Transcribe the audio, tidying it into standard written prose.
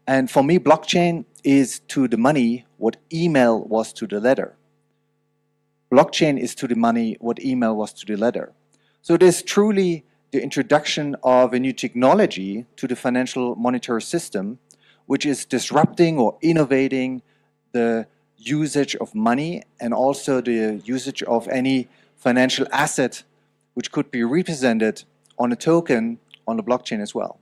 And for me, blockchain is to the money what email was to the letter. Blockchain is to the money what email was to the letter. So it is truly the introduction of a new technology to the financial monetary system, which is disrupting or innovating the usage of money and also the usage of any financial asset which could be represented on a token on the blockchain as well.